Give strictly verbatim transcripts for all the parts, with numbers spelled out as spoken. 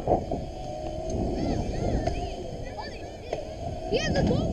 Yeah, the GoPro.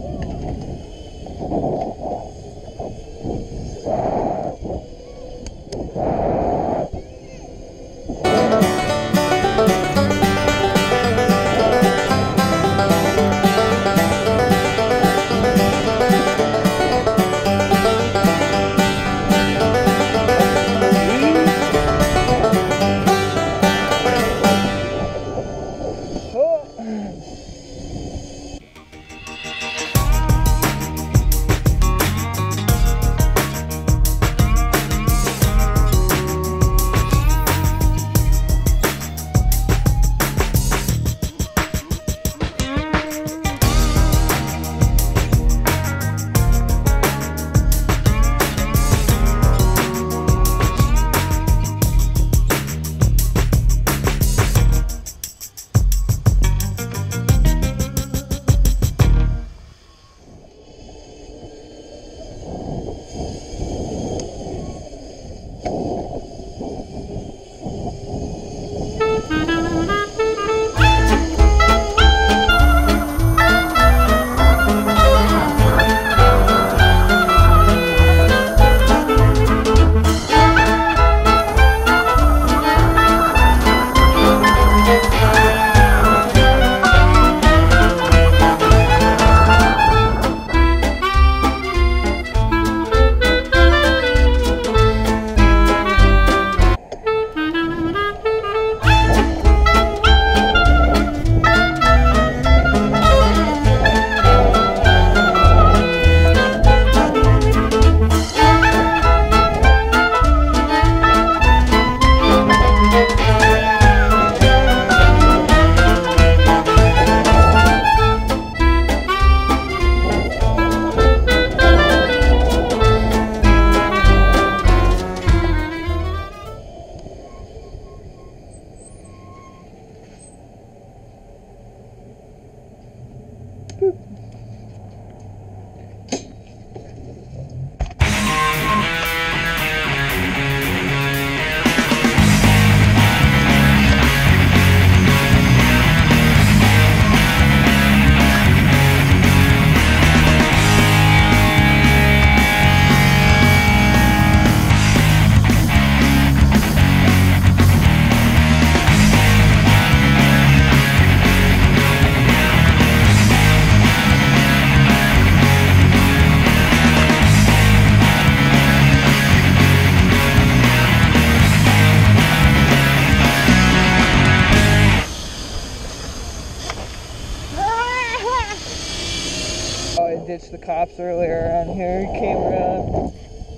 I ditched the cops earlier around here, came around.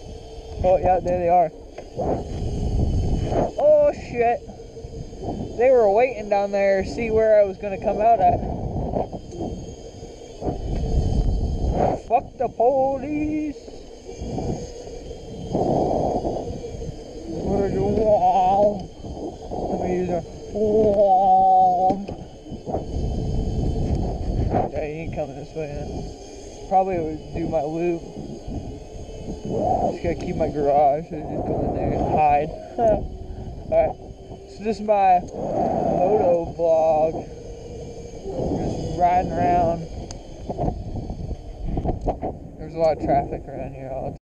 Oh yeah, there they are. Oh shit. They were waiting down there to see where I was gonna come out at. Fuck the police. Where's the wall? Let me use a wall. Yeah, he ain't coming this way, huh? Probably would do my loop. Just gotta keep my garage, so just go in there and hide. Alright, so this is my moto vlog. Just riding around. There's a lot of traffic around here all the